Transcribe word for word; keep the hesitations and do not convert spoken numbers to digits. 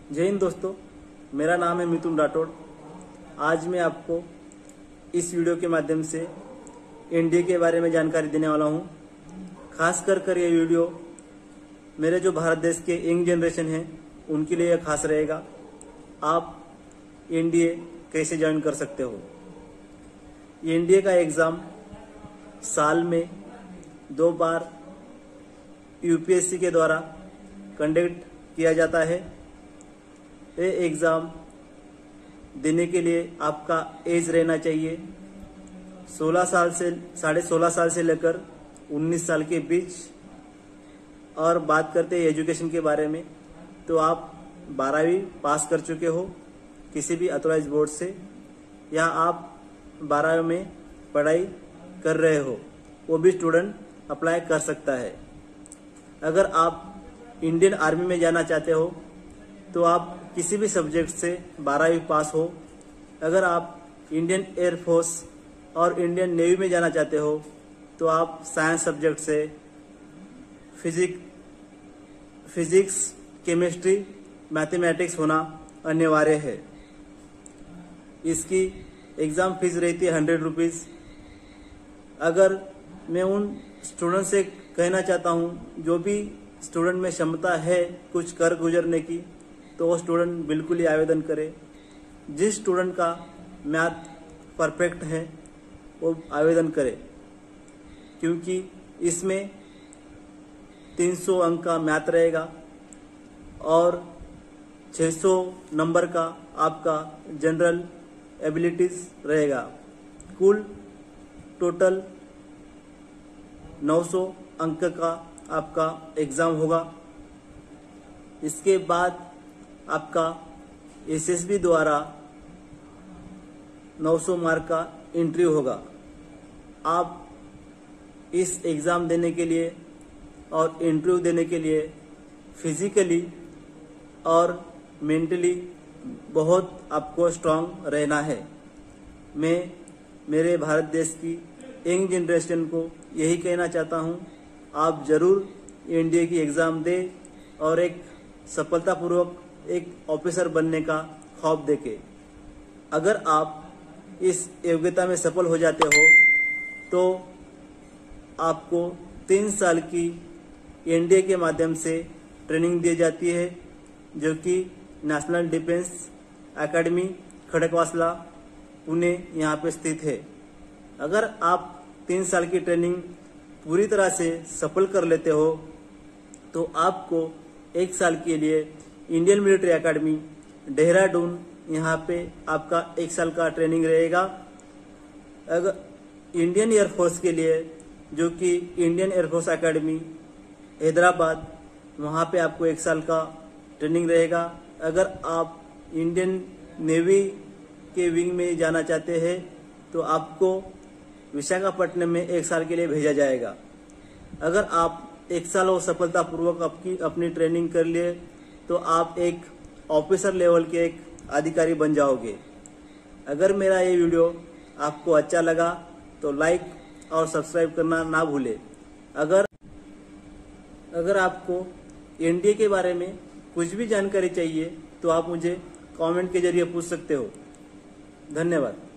जय हिंद दोस्तों, मेरा नाम है मिथुन राठौड़। आज मैं आपको इस वीडियो के माध्यम से एनडीए के बारे में जानकारी देने वाला हूं। खास कर कर ये वीडियो मेरे जो भारत देश के यंग जनरेशन है उनके लिए खास रहेगा। आप एनडीए कैसे ज्वाइन कर सकते हो। एनडीए का एग्ज़ाम साल में दो बार यूपीएससी के द्वारा कंडक्ट किया जाता है। ये एग्ज़ाम देने के लिए आपका एज रहना चाहिए सोलह साल से साढ़े सोलह साल से लेकर उन्नीस साल के बीच। और बात करते हैं एजुकेशन के बारे में, तो आप बारहवीं पास कर चुके हो किसी भी अथॉराइज बोर्ड से, या आप बारहवीं में पढ़ाई कर रहे हो, वो भी स्टूडेंट अप्लाई कर सकता है। अगर आप इंडियन आर्मी में जाना चाहते हो तो आप किसी भी सब्जेक्ट से बारहवीं पास हो। अगर आप इंडियन एयरफोर्स और इंडियन नेवी में जाना चाहते हो तो आप साइंस सब्जेक्ट से फिजिक फिजिक्स केमिस्ट्री मैथमेटिक्स होना अनिवार्य है। इसकी एग्ज़ाम फीस रहती है हंड्रेड रुपीज़। अगर मैं उन स्टूडेंट से कहना चाहता हूँ जो भी स्टूडेंट में क्षमता है कुछ कर गुजरने की, तो वो स्टूडेंट बिल्कुल ही आवेदन करे। जिस स्टूडेंट का मैथ परफेक्ट है वो आवेदन करे, क्योंकि इसमें तीन सौ अंक का मैथ रहेगा और छह सौ नंबर का आपका जनरल एबिलिटीज रहेगा। कुल टोटल नौ सौ अंक का आपका एग्ज़ाम होगा। इसके बाद आपका एसएसबी द्वारा नौ सौ मार्क का इंटरव्यू होगा। आप इस एग्ज़ाम देने के लिए और इंटरव्यू देने के लिए फिजिकली और मेंटली बहुत आपको स्ट्रांग रहना है। मैं मेरे भारत देश की यंग जनरेशन को यही कहना चाहता हूँ, आप जरूर एनडीए की एग्ज़ाम दें और एक सफलतापूर्वक एक ऑफिसर बनने का ख्वाब देखें। अगर आप इस योग्यता में सफल हो जाते हो तो आपको तीन साल की एनडीए के माध्यम से ट्रेनिंग दी जाती है, जो कि national defence academy Khadakwasla Pune यहाँ पे स्थित है। अगर आप तीन साल की ट्रेनिंग पूरी तरह से सफल कर लेते हो तो आपको एक साल के लिए इंडियन मिलिट्री एकेडमी देहरादून यहाँ पे आपका एक साल का ट्रेनिंग रहेगा। अगर इंडियन एयरफोर्स के लिए, जो कि इंडियन एयरफोर्स एकेडमी हैदराबाद, वहाँ पे आपको एक साल का ट्रेनिंग रहेगा। अगर आप इंडियन नेवी के विंग में जाना चाहते हैं तो आपको विशाखापट्टनम में एक साल के लिए भेजा जाएगा। अगर आप एक साल और सफलतापूर्वक आपकी अपनी ट्रेनिंग कर लिए तो आप एक ऑफिसर लेवल के एक अधिकारी बन जाओगे। अगर मेरा ये वीडियो आपको अच्छा लगा तो लाइक और सब्सक्राइब करना ना भूले। अगर अगर आपको एनडीए के बारे में कुछ भी जानकारी चाहिए तो आप मुझे कमेंट के जरिए पूछ सकते हो। धन्यवाद।